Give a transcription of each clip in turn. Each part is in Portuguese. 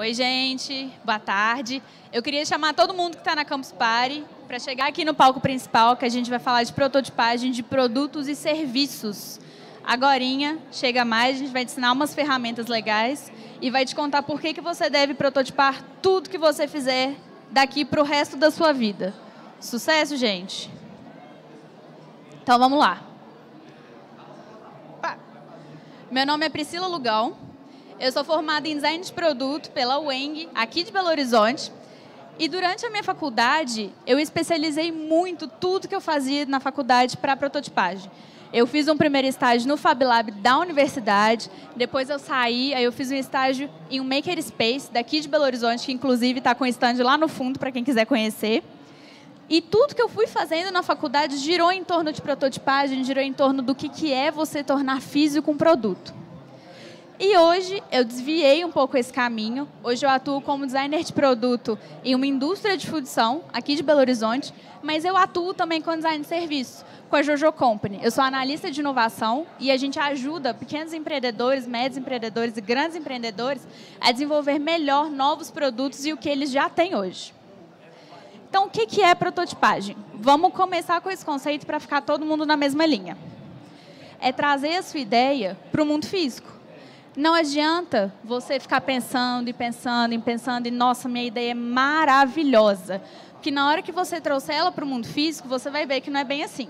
Oi, gente. Boa tarde. Eu queria chamar todo mundo que está na Campus Party para chegar aqui no palco principal, que a gente vai falar de prototipagem de produtos e serviços. Agorinha, chega mais, a gente vai te ensinar umas ferramentas legais e vai te contar por que você deve prototipar tudo que você fizer daqui para o resto da sua vida. Sucesso, gente! Então, vamos lá. Meu nome é Priscila Lugão. Eu sou formada em Design de Produto pela UENG, aqui de Belo Horizonte. E durante a minha faculdade, eu especializei muito tudo que eu fazia na faculdade para prototipagem. Eu fiz um primeiro estágio no Fab Lab da universidade, depois eu saí, aí eu fiz um estágio em um Makerspace daqui de Belo Horizonte, que inclusive está com stand lá no fundo para quem quiser conhecer. E tudo que eu fui fazendo na faculdade girou em torno de prototipagem, girou em torno do que é você tornar físico um produto. E hoje eu desviei um pouco esse caminho. Hoje eu atuo como designer de produto em uma indústria de fundição, aqui de Belo Horizonte, mas eu atuo também com design de serviço, com a Jojo Company. Eu sou analista de inovação e a gente ajuda pequenos empreendedores, médios empreendedores e grandes empreendedores a desenvolver melhor novos produtos e o que eles já têm hoje. Então, o que é prototipagem? Vamos começar com esse conceito para ficar todo mundo na mesma linha. É trazer a sua ideia para o mundo físico. Não adianta você ficar pensando e nossa, minha ideia é maravilhosa. Porque na hora que você trouxer ela para o mundo físico, você vai ver que não é bem assim.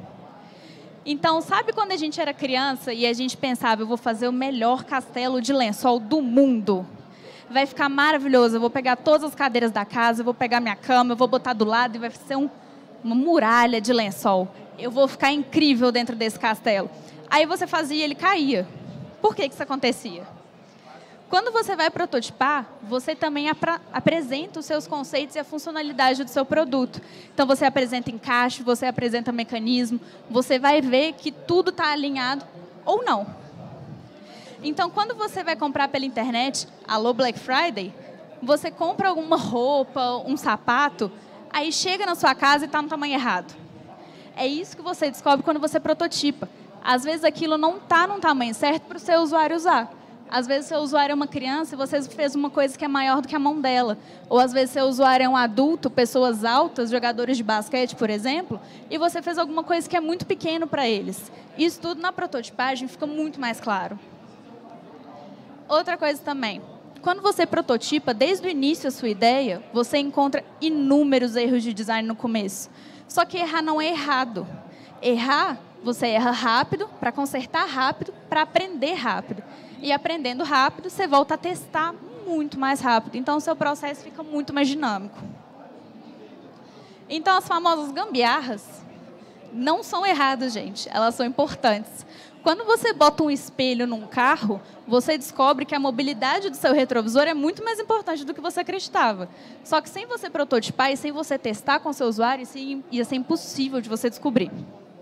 Então, sabe quando a gente era criança e a gente pensava, eu vou fazer o melhor castelo de lençol do mundo? Vai ficar maravilhoso, eu vou pegar todas as cadeiras da casa, eu vou pegar minha cama, eu vou botar do lado e vai ser uma muralha de lençol. Eu vou ficar incrível dentro desse castelo. Aí você fazia e ele caía. Por que isso acontecia? Quando você vai prototipar, você também apresenta os seus conceitos e a funcionalidade do seu produto. Então, você apresenta encaixe, você apresenta mecanismo, você vai ver que tudo está alinhado ou não. Então, quando você vai comprar pela internet, alô Black Friday, você compra alguma roupa, um sapato, aí chega na sua casa e está no tamanho errado. É isso que você descobre quando você prototipa. Às vezes, aquilo não está no tamanho certo para o seu usuário usar. Às vezes, seu usuário é uma criança e você fez uma coisa que é maior do que a mão dela. Ou, às vezes, seu usuário é um adulto, pessoas altas, jogadores de basquete, por exemplo, e você fez alguma coisa que é muito pequeno para eles. Isso tudo na prototipagem fica muito mais claro. Outra coisa também, quando você prototipa, desde o início a sua ideia, você encontra inúmeros erros de design no começo. Só que errar não é errado. Errar, você erra rápido, para consertar rápido, para aprender rápido. E aprendendo rápido, você volta a testar muito mais rápido. Então, o seu processo fica muito mais dinâmico. Então, as famosas gambiarras não são erradas, gente. Elas são importantes. Quando você bota um espelho num carro, você descobre que a mobilidade do seu retrovisor é muito mais importante do que você acreditava. Só que sem você prototipar e sem você testar com o seu usuário, isso ia ser impossível de você descobrir.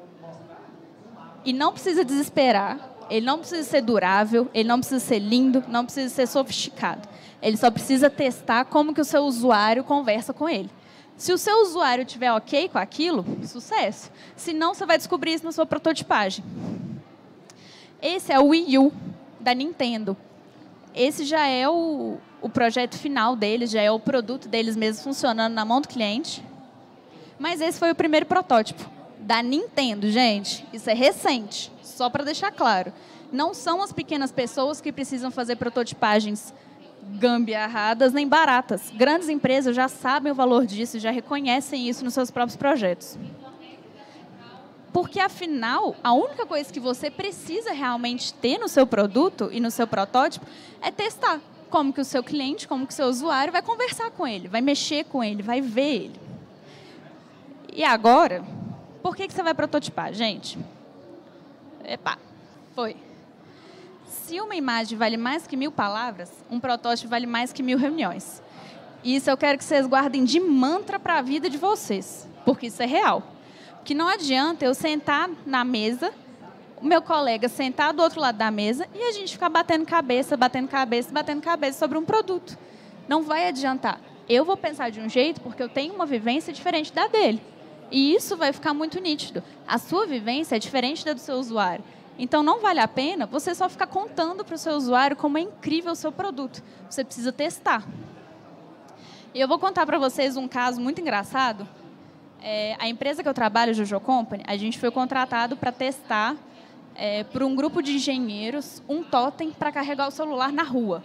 E não precisa desesperar, ele não precisa ser durável, ele não precisa ser lindo, não precisa ser sofisticado. Ele só precisa testar como que o seu usuário conversa com ele. Se o seu usuário estiver ok com aquilo, sucesso. Se não, você vai descobrir isso na sua prototipagem. Esse é o Wii U da Nintendo. Esse já é o projeto final deles, já é o produto deles mesmos funcionando na mão do cliente. Mas esse foi o primeiro protótipo da Nintendo, gente. Isso é recente, só para deixar claro. Não são as pequenas pessoas que precisam fazer prototipagens gambiarradas nem baratas. Grandes empresas já sabem o valor disso, já reconhecem isso nos seus próprios projetos. Porque, afinal, a única coisa que você precisa realmente ter no seu produto e no seu protótipo é testar como que o seu cliente, como que o seu usuário vai conversar com ele, vai mexer com ele, vai ver ele. E agora, por que você vai prototipar, gente? Epa, foi. Se uma imagem vale mais que 1000 palavras, um protótipo vale mais que 1000 reuniões. Isso eu quero que vocês guardem de mantra para a vida de vocês, porque isso é real. Que não adianta eu sentar na mesa, o meu colega sentar do outro lado da mesa e a gente ficar batendo cabeça sobre um produto. Não vai adiantar. Eu vou pensar de um jeito porque eu tenho uma vivência diferente da dele. E isso vai ficar muito nítido. A sua vivência é diferente da do seu usuário. Então, não vale a pena você só ficar contando para o seu usuário como é incrível o seu produto. Você precisa testar. E eu vou contar para vocês um caso muito engraçado. A empresa que eu trabalho, a Jojo Company, a gente foi contratado para testar por um grupo de engenheiros um totem para carregar o celular na rua.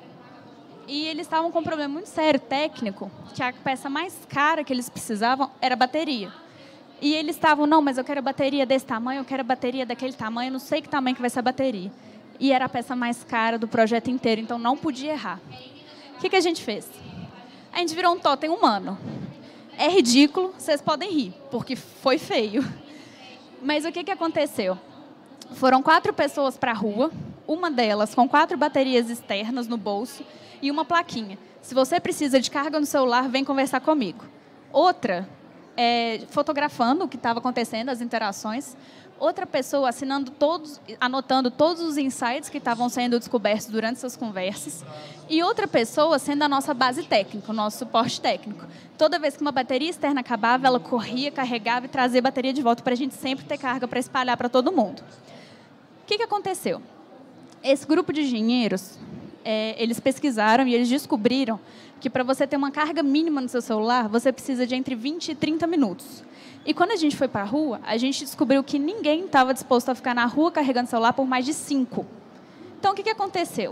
E eles estavam com um problema muito sério, técnico, que a peça mais cara que eles precisavam era a bateria. E eles estavam, não, mas eu quero a bateria desse tamanho, eu quero a bateria daquele tamanho, eu não sei que tamanho que vai ser a bateria. E era a peça mais cara do projeto inteiro, então não podia errar. O que a gente fez? A gente virou um totem humano. É ridículo, vocês podem rir, porque foi feio. Mas o que aconteceu? Foram 4 pessoas para a rua, uma delas com 4 baterias externas no bolso e uma plaquinha. Se você precisa de carga no celular, vem conversar comigo. Outra, fotografando o que estava acontecendo, as interações. Outra pessoa anotando todos os insights que estavam sendo descobertos durante essas conversas. E outra pessoa sendo a nossa base técnica, o nosso suporte técnico. Toda vez que uma bateria externa acabava, ela corria, carregava e trazia a bateria de volta para a gente sempre ter carga para espalhar para todo mundo. O que aconteceu? Esse grupo de engenheiros, eles pesquisaram e eles descobriram que para você ter uma carga mínima no seu celular, você precisa de entre 20 e 30 minutos. E quando a gente foi para a rua, a gente descobriu que ninguém estava disposto a ficar na rua carregando o celular por mais de 5. Então, o que aconteceu?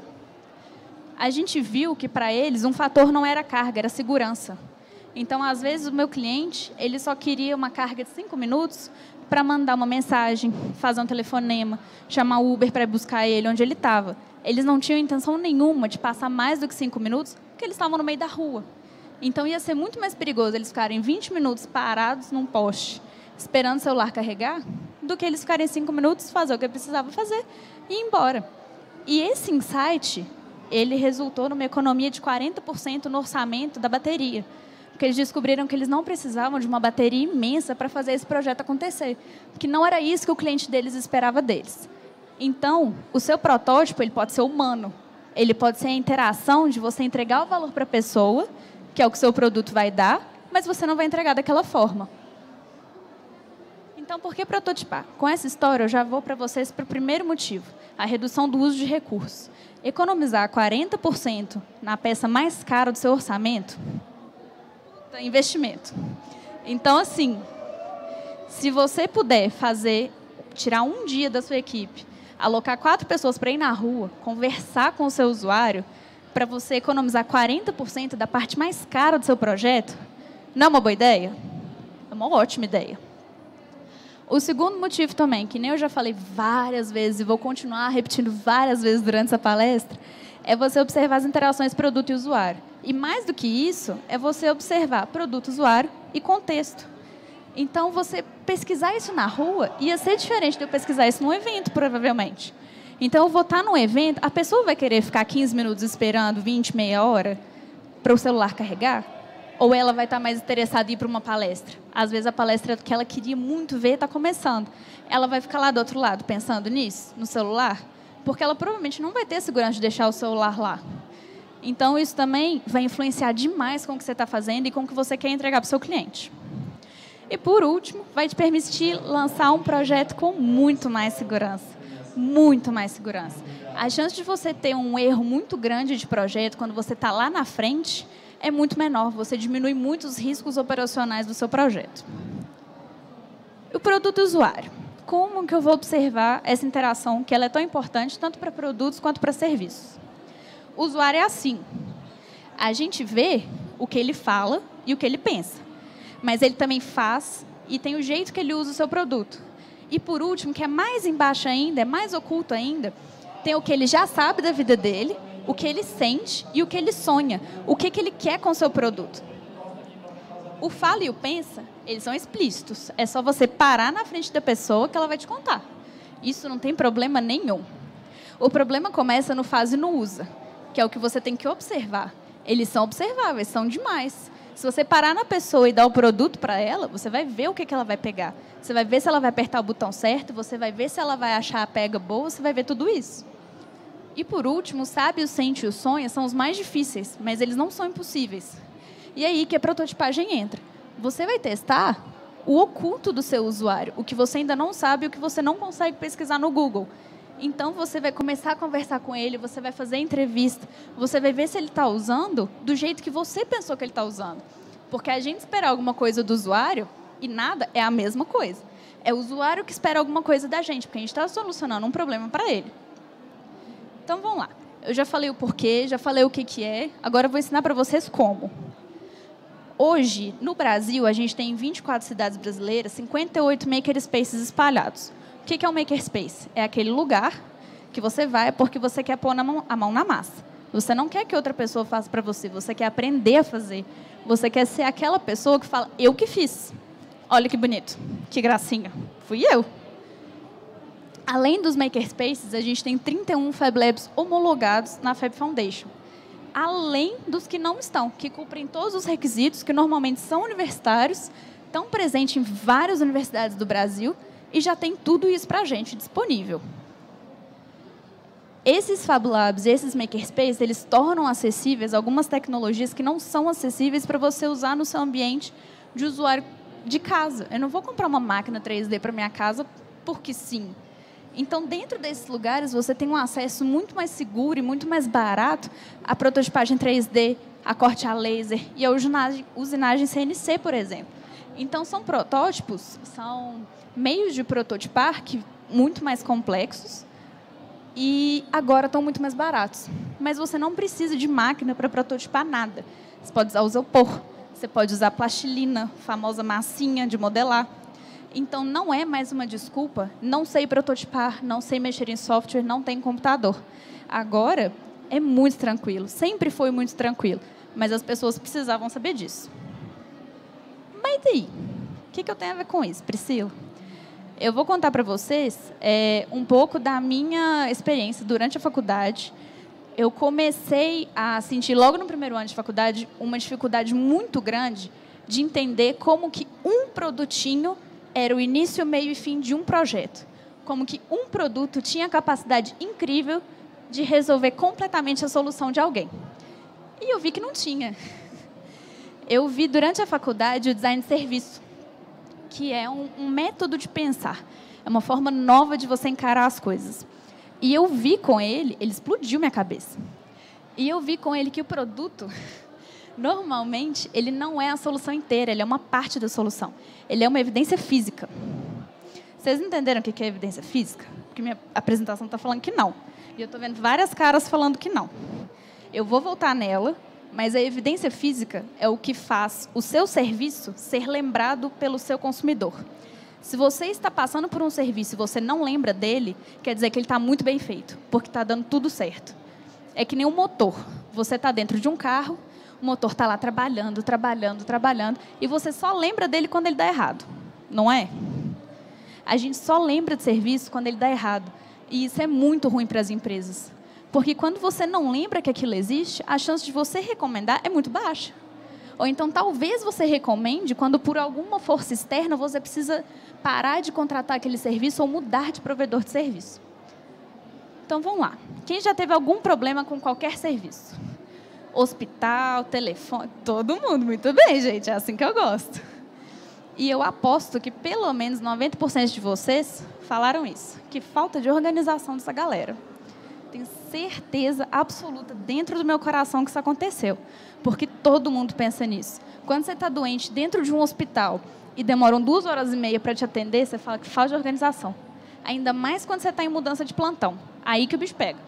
A gente viu que, para eles, um fator não era a carga, era a segurança. Então, às vezes, o meu cliente ele só queria uma carga de 5 minutos para mandar uma mensagem, fazer um telefonema, chamar o Uber para buscar ele onde ele estava. Eles não tinham intenção nenhuma de passar mais do que 5 minutos, porque eles estavam no meio da rua. Então, ia ser muito mais perigoso eles ficarem 20 minutos parados num poste, esperando o celular carregar, do que eles ficarem 5 minutos, fazer o que precisava fazer e ir embora. E esse insight, ele resultou numa economia de 40% no orçamento da bateria. Porque eles descobriram que eles não precisavam de uma bateria imensa para fazer esse projeto acontecer. Porque não era isso que o cliente deles esperava deles. Então, o seu protótipo ele pode ser humano. Ele pode ser a interação de você entregar o valor para a pessoa, que é o que o seu produto vai dar, mas você não vai entregar daquela forma. Então, por que prototipar? Com essa história, eu já vou para vocês para o primeiro motivo, a redução do uso de recursos. Economizar 40% na peça mais cara do seu orçamento, investimento. Então, assim, se você puder tirar um dia da sua equipe, alocar 4 pessoas para ir na rua, conversar com o seu usuário, para você economizar 40% da parte mais cara do seu projeto, não é uma boa ideia? É uma ótima ideia. O segundo motivo também, que nem eu já falei várias vezes e vou continuar repetindo várias vezes durante essa palestra, é você observar as interações produto e usuário. E mais do que isso, é você observar produto, usuário e contexto. Então, você pesquisar isso na rua ia ser diferente de eu pesquisar isso num evento, provavelmente. Então, eu vou estar num evento, a pessoa vai querer ficar 15 minutos esperando, 20, meia hora, para o celular carregar? Ou ela vai estar mais interessada em ir para uma palestra? Às vezes, a palestra que ela queria muito ver está começando. Ela vai ficar lá do outro lado, pensando nisso, no celular? Porque ela provavelmente não vai ter segurança de deixar o celular lá. Então, isso também vai influenciar demais com o que você está fazendo e com o que você quer entregar para o seu cliente. E, por último, vai te permitir lançar um projeto com muito mais segurança. Muito mais segurança. A chance de você ter um erro muito grande de projeto, quando você está lá na frente, é muito menor. Você diminui muito os riscos operacionais do seu projeto. O produto usuário. Como que eu vou observar essa interação, que ela é tão importante, tanto para produtos quanto para serviços? O usuário é assim. A gente vê o que ele fala e o que ele pensa. Mas ele também faz e tem o jeito que ele usa o seu produto. E, por último, que é mais embaixo ainda, é mais oculto ainda, tem o que ele já sabe da vida dele, o que ele sente e o que ele sonha, o que ele quer com o seu produto. O fala e o pensa, eles são explícitos. É só você parar na frente da pessoa que ela vai te contar. Isso não tem problema nenhum. O problema começa no faz e no usa, que é o que você tem que observar. Eles são observáveis, são demais. Se você parar na pessoa e dar o produto para ela, você vai ver o que ela vai pegar. Você vai ver se ela vai apertar o botão certo, você vai ver se ela vai achar a pega boa, você vai ver tudo isso. E, por último, o sabe, o sente e o sonha são os mais difíceis, mas eles não são impossíveis. E aí que a prototipagem entra. Você vai testar o oculto do seu usuário, o que você ainda não sabe, o que você não consegue pesquisar no Google. Então, você vai começar a conversar com ele, você vai fazer entrevista, você vai ver se ele está usando do jeito que você pensou que ele está usando. Porque a gente esperar alguma coisa do usuário e nada é a mesma coisa. É o usuário que espera alguma coisa da gente, porque a gente está solucionando um problema para ele. Então, vamos lá. Eu já falei o porquê, já falei o que é, agora eu vou ensinar para vocês como. Hoje, no Brasil, a gente tem em 24 cidades brasileiras 58 makerspaces espalhados. O que é um makerspace? É aquele lugar que você vai porque você quer pôr a mão na massa. Você não quer que outra pessoa faça para você, você quer aprender a fazer. Você quer ser aquela pessoa que fala, eu que fiz. Olha que bonito, que gracinha. Fui eu. Além dos makerspaces, a gente tem 31 Fab Labs homologados na Fab Foundation. Além dos que não estão, que cumprem todos os requisitos, que normalmente são universitários, estão presentes em várias universidades do Brasil e já tem tudo isso para a gente disponível. Esses Fab Labs, esses makerspaces, eles tornam acessíveis algumas tecnologias que não são acessíveis para você usar no seu ambiente de usuário de casa. Eu não vou comprar uma máquina 3D para minha casa porque sim. Então, dentro desses lugares, você tem um acesso muito mais seguro e muito mais barato à prototipagem 3D, a corte a laser e a usinagem CNC, por exemplo. Então, são protótipos, são meios de prototipar muito mais complexos e agora estão muito mais baratos. Mas você não precisa de máquina para prototipar nada. Você pode usar isopor, você pode usar plastilina, famosa massinha de modelar. Então, não é mais uma desculpa, não sei prototipar, não sei mexer em software, não tenho computador. Agora, é muito tranquilo, sempre foi muito tranquilo, mas as pessoas precisavam saber disso. Mas daí, o que eu tenho a ver com isso, Priscila? Eu vou contar para vocês um pouco da minha experiência durante a faculdade. Eu comecei a sentir, logo no primeiro ano de faculdade, uma dificuldade muito grande de entender como que um produtinho era o início, meio e fim de um projeto. Como que um produto tinha a capacidade incrível de resolver completamente a solução de alguém. E eu vi que não tinha. Eu vi durante a faculdade o design de serviço, que é um método de pensar. É uma forma nova de você encarar as coisas. E eu vi com ele explodiu minha cabeça. E eu vi com ele que o produto, normalmente, ele não é a solução inteira, ele é uma parte da solução. Ele é uma evidência física. Vocês entenderam o que é evidência física? Porque minha apresentação está falando que não. E eu estou vendo várias caras falando que não. Eu vou voltar nela, mas a evidência física é o que faz o seu serviço ser lembrado pelo seu consumidor. Se você está passando por um serviço e você não lembra dele, quer dizer que ele está muito bem feito, porque está dando tudo certo. É que nem um motor. Você está dentro de um carro, o motor está lá trabalhando, trabalhando, trabalhando, e você só lembra dele quando ele dá errado, não é? A gente só lembra de serviço quando ele dá errado. E isso é muito ruim para as empresas. Porque quando você não lembra que aquilo existe, a chance de você recomendar é muito baixa. Ou então, talvez você recomende quando, por alguma força externa, você precisa parar de contratar aquele serviço ou mudar de provedor de serviço. Então, vamos lá. Quem já teve algum problema com qualquer serviço? Hospital, telefone, todo mundo. Muito bem, gente. É assim que eu gosto. E eu aposto que pelo menos 90% de vocês falaram isso. Que falta de organização dessa galera. Tenho certeza absoluta dentro do meu coração que isso aconteceu. Porque todo mundo pensa nisso. Quando você está doente dentro de um hospital e demoram 2h30 para te atender, você fala que falta de organização. Ainda mais quando você está em mudança de plantão. Aí que o bicho pega.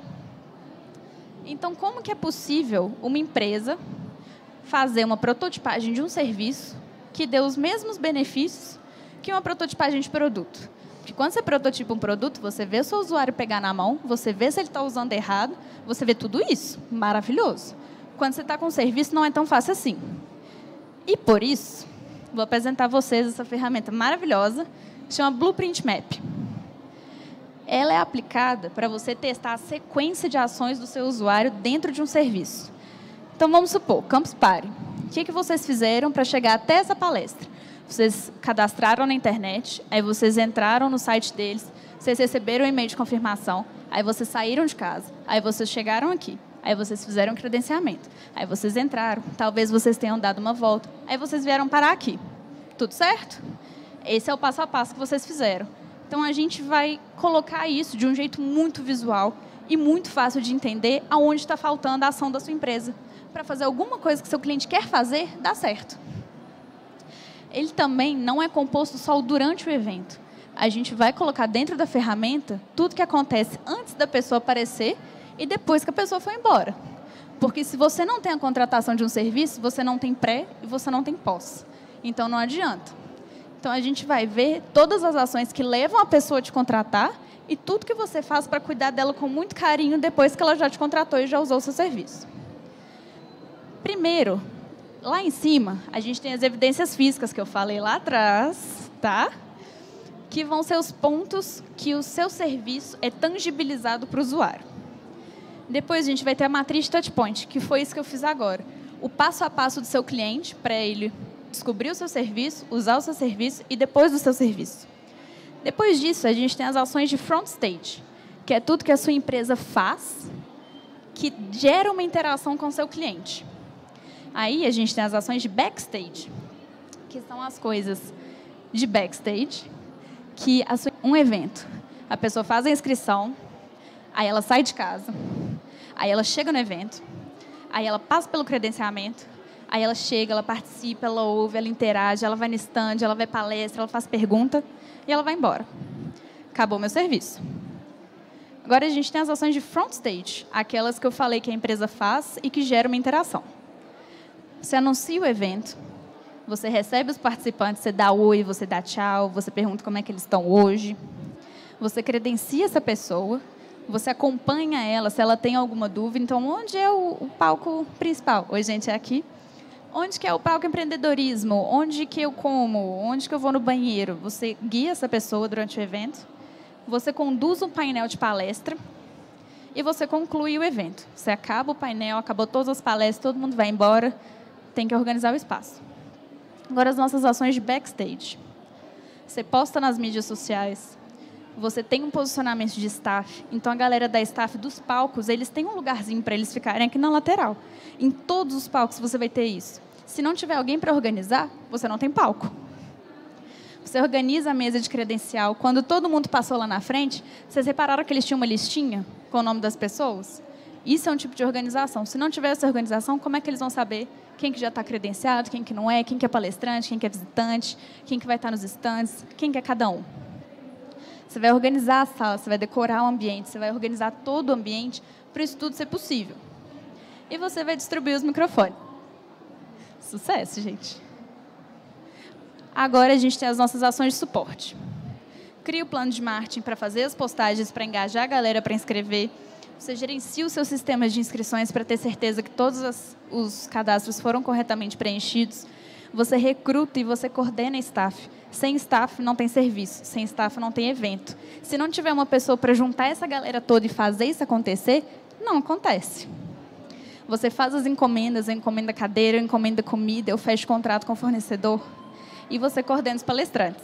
Então, como que é possível uma empresa fazer uma prototipagem de um serviço que dê os mesmos benefícios que uma prototipagem de produto? Porque quando você prototipa um produto, você vê o seu usuário pegar na mão, você vê se ele está usando errado, você vê tudo isso. Maravilhoso. Quando você está com um serviço, não é tão fácil assim. E, por isso, vou apresentar a vocês essa ferramenta maravilhosa, que chama Blueprint Map. Ela é aplicada para você testar a sequência de ações do seu usuário dentro de um serviço. Então, vamos supor, Campus Party. O que vocês fizeram para chegar até essa palestra? Vocês cadastraram na internet, aí vocês entraram no site deles, vocês receberam um e-mail de confirmação, aí vocês saíram de casa, aí vocês chegaram aqui, aí vocês fizeram um credenciamento, aí vocês entraram, talvez vocês tenham dado uma volta, aí vocês vieram parar aqui. Tudo certo? Esse é o passo a passo que vocês fizeram. Então, a gente vai colocar isso de um jeito muito visual e muito fácil de entender aonde está faltando a ação da sua empresa. Para fazer alguma coisa que seu cliente quer fazer, dá certo. Ele também não é composto só durante o evento. A gente vai colocar dentro da ferramenta tudo que acontece antes da pessoa aparecer e depois que a pessoa foi embora. Porque se você não tem a contratação de um serviço, você não tem pré e você não tem pós. Então, não adianta. Então, a gente vai ver todas as ações que levam a pessoa a te contratar e tudo que você faz para cuidar dela com muito carinho depois que ela já te contratou e já usou o seu serviço. Primeiro, lá em cima, a gente tem as evidências físicas que eu falei lá atrás, tá? Que vão ser os pontos que o seu serviço é tangibilizado para o usuário. Depois, a gente vai ter a matriz de touchpoint, que foi isso que eu fiz agora. O passo a passo do seu cliente para ele descobrir o seu serviço, usar o seu serviço e depois do seu serviço. Depois disso, a gente tem as ações de front stage, que é tudo que a sua empresa faz que gera uma interação com o seu cliente. Aí, a gente tem as ações de backstage, que são as coisas de backstage, que um evento, a pessoa faz a inscrição, aí ela sai de casa, aí ela chega no evento, aí ela passa pelo credenciamento, aí ela chega, ela participa, ela ouve, ela interage, ela vai no stand, ela vai palestra, ela faz pergunta e ela vai embora. Acabou meu serviço. Agora a gente tem as ações de front stage, aquelas que eu falei que a empresa faz e que geram uma interação. Você anuncia o evento, você recebe os participantes, você dá oi, você dá tchau, você pergunta como é que eles estão hoje, você credencia essa pessoa, você acompanha ela se ela tem alguma dúvida. Então, onde é o palco principal? Oi, gente, é aqui. Onde que é o palco empreendedorismo? Onde que eu como? Onde que eu vou no banheiro? Você guia essa pessoa durante o evento, você conduz um painel de palestra e você conclui o evento. Você acaba o painel, acabou todas as palestras, todo mundo vai embora, tem que organizar o espaço. Agora, as nossas ações de backstage. Você posta nas mídias sociais, você tem um posicionamento de staff, então a galera da staff dos palcos, eles têm um lugarzinho para eles ficarem aqui na lateral. Em todos os palcos você vai ter isso. Se não tiver alguém para organizar, você não tem palco. Você organiza a mesa de credencial. Quando todo mundo passou lá na frente, vocês repararam que eles tinham uma listinha com o nome das pessoas? Isso é um tipo de organização. Se não tiver essa organização, como é que eles vão saber quem que já está credenciado, quem que não é, quem que é palestrante, quem que é visitante, quem que vai estar nos stands, quem que é cada um? Você vai organizar a sala, você vai decorar o ambiente, você vai organizar todo o ambiente para isso tudo ser possível. E você vai distribuir os microfones. Sucesso, gente. Agora a gente tem as nossas ações de suporte. Cria o plano de marketing para fazer as postagens, para engajar a galera para inscrever. Você gerencia os seus sistemas de inscrições para ter certeza que todos os cadastros foram corretamente preenchidos. Você recruta e você coordena staff. Sem staff não tem serviço, sem staff não tem evento. Se não tiver uma pessoa para juntar essa galera toda e fazer isso acontecer, não acontece. Você faz as encomendas, eu encomendo cadeira, eu encomendo comida, eu fecho contrato com o fornecedor e você coordena os palestrantes.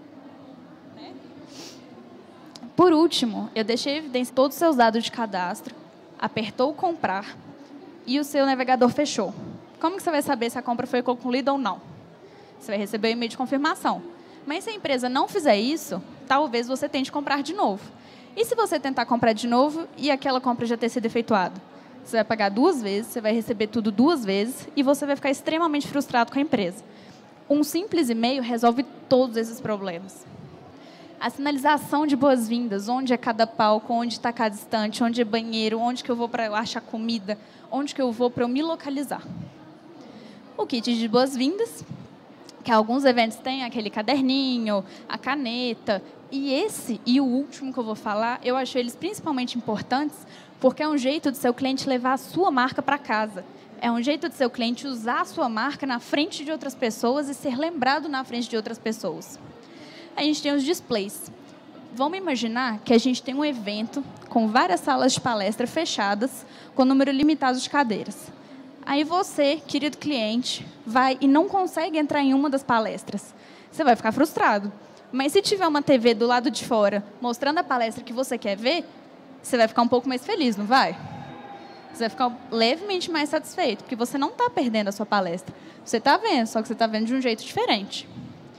Por último, eu deixei em evidência todos os seus dados de cadastro, apertou o comprar e o seu navegador fechou. Como que você vai saber se a compra foi concluída ou não? Você vai receber o e-mail de confirmação. Mas se a empresa não fizer isso, talvez você tente comprar de novo. E se você tentar comprar de novo e aquela compra já ter sido efetuada? Você vai pagar 2 vezes, você vai receber tudo 2 vezes e você vai ficar extremamente frustrado com a empresa. Um simples e-mail resolve todos esses problemas. A sinalização de boas-vindas, onde é cada palco, onde está cada estante, onde é banheiro, onde que eu vou para eu achar comida, onde que eu vou para eu me localizar. O kit de boas-vindas, que alguns eventos têm aquele caderninho, a caneta, e esse e o último que eu vou falar, eu acho eles principalmente importantes porque é um jeito do seu cliente levar a sua marca para casa. É um jeito do seu cliente usar a sua marca na frente de outras pessoas e ser lembrado na frente de outras pessoas. A gente tem os displays. Vamos imaginar que a gente tem um evento com várias salas de palestra fechadas, com número limitado de cadeiras. Aí você, querido cliente, vai e não consegue entrar em uma das palestras. Você vai ficar frustrado. Mas se tiver uma TV do lado de fora, mostrando a palestra que você quer ver, você vai ficar um pouco mais feliz, não vai? Você vai ficar levemente mais satisfeito, porque você não está perdendo a sua palestra. Você está vendo, só que você está vendo de um jeito diferente.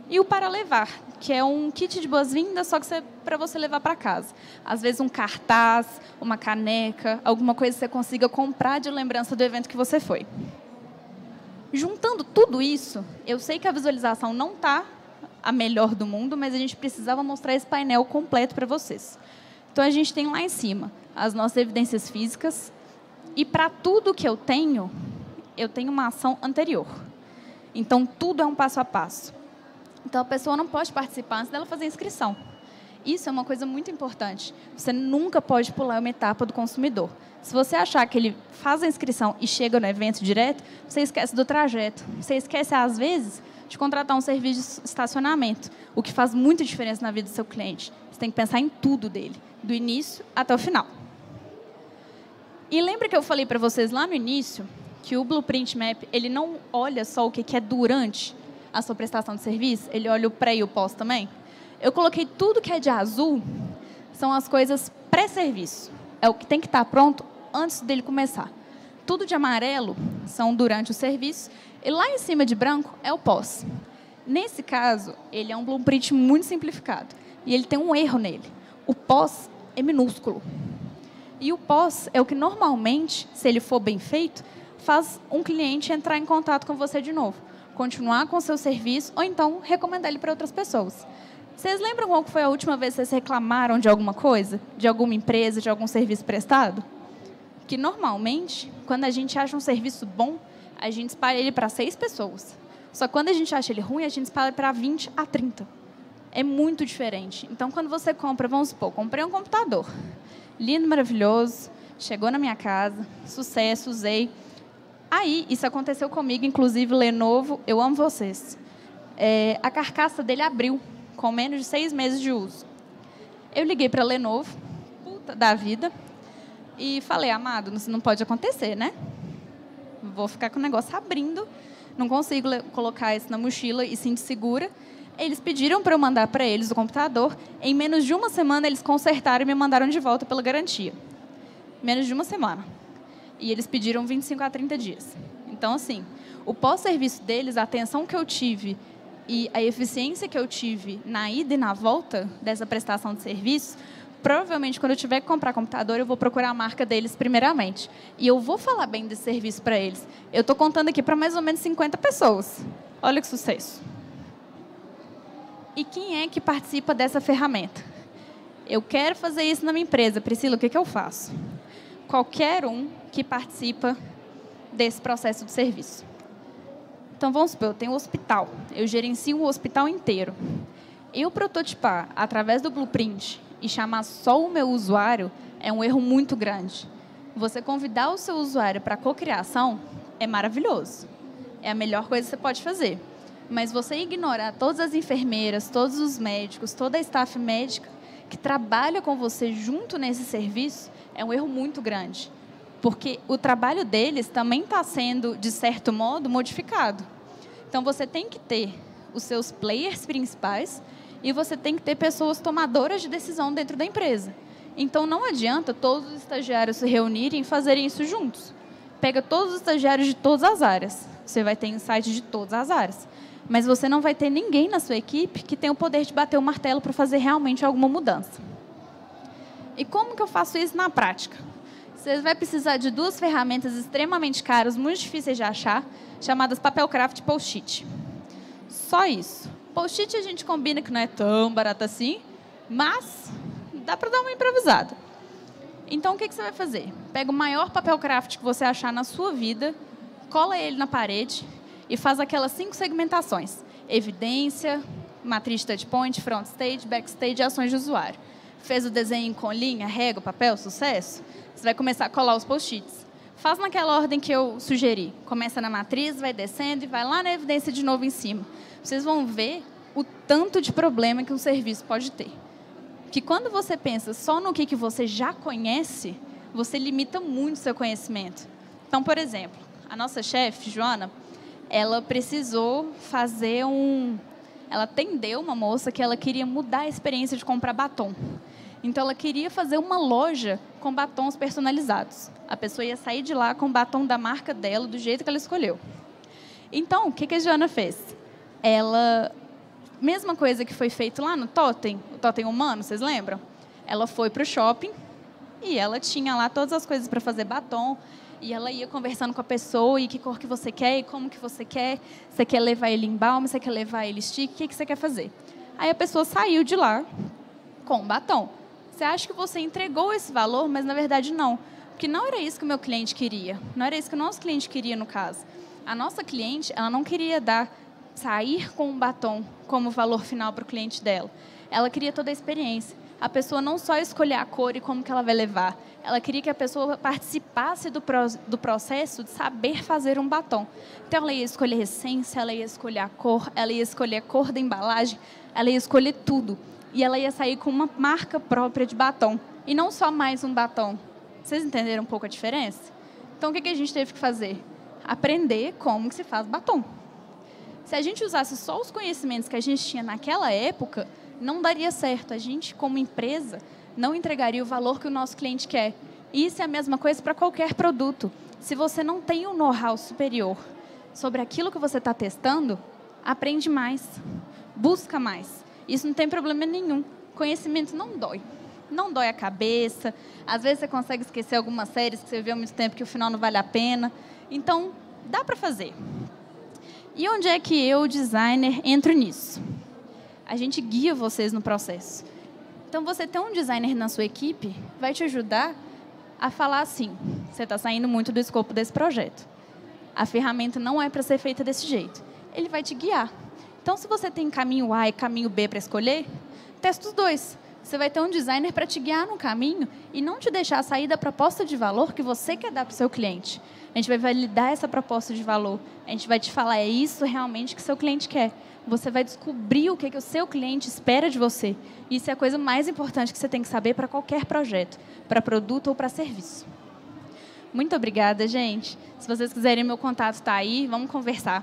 E o para levar, que é um kit de boas-vindas, só que para você levar para casa. Às vezes um cartaz, uma caneca, alguma coisa que você consiga comprar de lembrança do evento que você foi. Juntando tudo isso, eu sei que a visualização não está a melhor do mundo, mas a gente precisava mostrar esse painel completo para vocês. Então, a gente tem lá em cima as nossas evidências físicas, e para tudo que eu tenho uma ação anterior. Então, tudo é um passo a passo. Então, a pessoa não pode participar antes dela fazer a inscrição. Isso é uma coisa muito importante. Você nunca pode pular uma etapa do consumidor. Se você achar que ele faz a inscrição e chega no evento direto, você esquece do trajeto. Você esquece, às vezes, de contratar um serviço de estacionamento, o que faz muita diferença na vida do seu cliente. Você tem que pensar em tudo dele, do início até o final. E lembra que eu falei para vocês lá no início que o Blueprint Map ele não olha só o que é durante a sua prestação de serviço, ele olha o pré e o pós também? Eu coloquei tudo que é de azul, são as coisas pré-serviço. É o que tem que estar pronto antes dele começar. Tudo de amarelo são durante o serviço, e lá em cima de branco é o pós. Nesse caso, ele é um blueprint muito simplificado, e ele tem um erro nele. O pós é minúsculo. E o pós é o que normalmente, se ele for bem feito, faz um cliente entrar em contato com você de novo, continuar com o seu serviço, ou então recomendar ele para outras pessoas. Vocês lembram qual foi a última vez que vocês reclamaram de alguma coisa? De alguma empresa, de algum serviço prestado? Que, normalmente, quando a gente acha um serviço bom, a gente espalha ele para 6 pessoas. Só que quando a gente acha ele ruim, a gente espalha para 20 a 30. É muito diferente. Então, quando você compra, vamos supor, comprei um computador. Lindo, maravilhoso, chegou na minha casa, sucesso, usei. Aí, isso aconteceu comigo, inclusive, Lenovo, eu amo vocês. A carcaça dele abriu, com menos de 6 meses de uso. Eu liguei para a Lenovo, puta da vida, e falei, amado, isso não pode acontecer, né? Vou ficar com o negócio abrindo, não consigo colocar isso na mochila e cinto segura. Eles pediram para eu mandar para eles o computador. Em menos de uma semana, eles consertaram e me mandaram de volta pela garantia. Menos de uma semana. E eles pediram 25 a 30 dias. Então, assim, o pós-serviço deles, a atenção que eu tive e a eficiência que eu tive na ida e na volta dessa prestação de serviço, provavelmente, quando eu tiver que comprar computador, eu vou procurar a marca deles primeiramente. E eu vou falar bem desse serviço para eles. Eu estou contando aqui para mais ou menos 50 pessoas. Olha que sucesso. E quem é que participa dessa ferramenta? Eu quero fazer isso na minha empresa. Priscila, o que eu faço? Qualquer um que participa desse processo de serviço. Então, vamos supor, eu tenho um hospital. Eu gerencio um hospital inteiro. Eu prototipar através do Blueprint e chamar só o meu usuário é um erro muito grande. Você convidar o seu usuário para a cocriação é maravilhoso. É a melhor coisa que você pode fazer. Mas você ignorar todas as enfermeiras, todos os médicos, toda a staff médica que trabalha com você junto nesse serviço é um erro muito grande. Porque o trabalho deles também está sendo, de certo modo, modificado. Então, você tem que ter os seus players principais e você tem que ter pessoas tomadoras de decisão dentro da empresa. Então, não adianta todos os estagiários se reunirem e fazerem isso juntos. Pega todos os estagiários de todas as áreas. Você vai ter insights de todas as áreas. Mas você não vai ter ninguém na sua equipe que tenha o poder de bater o martelo para fazer realmente alguma mudança. E como que eu faço isso na prática? Você vai precisar de 2 ferramentas extremamente caras, muito difíceis de achar, chamadas Papelcraft e Post-it. Só isso. Post-it a gente combina que não é tão barato assim, mas dá para dar uma improvisada. Então, o que você vai fazer? Pega o maior Papelcraft que você achar na sua vida, cola ele na parede e faz aquelas 5 segmentações. Evidência, matriz touchpoint, front stage, backstage e ações de usuário. Fez o desenho com linha, régua, papel, sucesso? Você vai começar a colar os post-its. Faz naquela ordem que eu sugeri. Começa na matriz, vai descendo e vai lá na evidência de novo em cima. Vocês vão ver o tanto de problema que um serviço pode ter. Que quando você pensa só no que você já conhece, você limita muito o seu conhecimento. Então, por exemplo, a nossa chefe, Joana, ela precisou fazer Ela atendeu uma moça que ela queria mudar a experiência de comprar batom. Então, ela queria fazer uma loja com batons personalizados. A pessoa ia sair de lá com o batom da marca dela, do jeito que ela escolheu. Então, o que a Joana fez? Ela mesma coisa que foi feito lá no Totem, o Totem humano, vocês lembram? Ela foi para o shopping e ela tinha lá todas as coisas para fazer batom. E ela ia conversando com a pessoa, e que cor que você quer, e como que você quer. Você quer levar ele em balme, você quer levar ele stick, o que você quer fazer? Aí a pessoa saiu de lá com o batom. Você acha que você entregou esse valor, mas na verdade não. Porque não era isso que o meu cliente queria. Não era isso que o nosso cliente queria, no caso. A nossa cliente, ela não queria sair com um batom como valor final para o cliente dela. Ela queria toda a experiência. A pessoa não só escolher a cor e como que ela vai levar. Ela queria que a pessoa participasse do processo de saber fazer um batom. Então, ela ia escolher a essência, ela ia escolher a cor, ela ia escolher a cor da embalagem, ela ia escolher tudo. E ela ia sair com uma marca própria de batom. E não só mais um batom. Vocês entenderam um pouco a diferença? Então, o que a gente teve que fazer? Aprender como que se faz batom. Se a gente usasse só os conhecimentos que a gente tinha naquela época, não daria certo. A gente, como empresa, não entregaria o valor que o nosso cliente quer. E isso é a mesma coisa para qualquer produto. Se você não tem um know-how superior sobre aquilo que você está testando, aprende mais, busca mais. Isso não tem problema nenhum. Conhecimento não dói. Não dói a cabeça. Às vezes você consegue esquecer algumas séries que você viu há muito tempo que o final não vale a pena. Então, dá para fazer. E onde é que eu, designer, entro nisso? A gente guia vocês no processo. Então, você ter um designer na sua equipe vai te ajudar a falar assim, você está saindo muito do escopo desse projeto. A ferramenta não é para ser feita desse jeito. Ele vai te guiar. Então, se você tem caminho A e caminho B para escolher, testa os dois. Você vai ter um designer para te guiar no caminho e não te deixar sair da proposta de valor que você quer dar para o seu cliente. A gente vai validar essa proposta de valor. A gente vai te falar, é isso realmente que o seu cliente quer. Você vai descobrir o que o seu cliente espera de você. Isso é a coisa mais importante que você tem que saber para qualquer projeto, para produto ou para serviço. Muito obrigada, gente. Se vocês quiserem, meu contato está aí. Vamos conversar.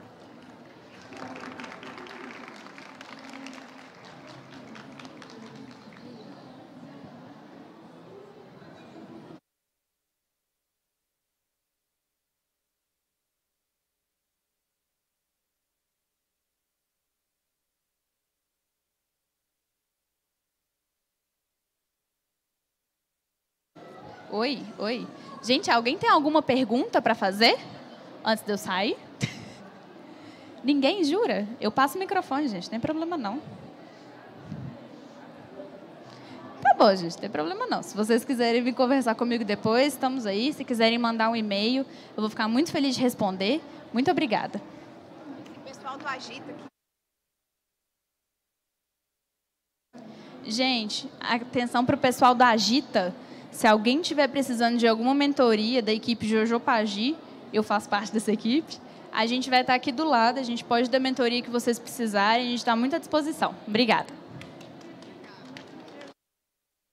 Oi, oi. Gente, alguém tem alguma pergunta para fazer antes de eu sair? Ninguém, jura? Eu passo o microfone, gente, não tem problema não. Tá bom, gente, não tem problema não. Se vocês quiserem vir conversar comigo depois, estamos aí. Se quiserem mandar um e-mail, eu vou ficar muito feliz de responder. Muito obrigada. O pessoal do Agita aqui. Gente, atenção para o pessoal da Agita. Se alguém estiver precisando de alguma mentoria da equipe Jojo Pagi, eu faço parte dessa equipe, a gente vai estar aqui do lado, a gente pode dar a mentoria que vocês precisarem, a gente está muito à disposição. Obrigada.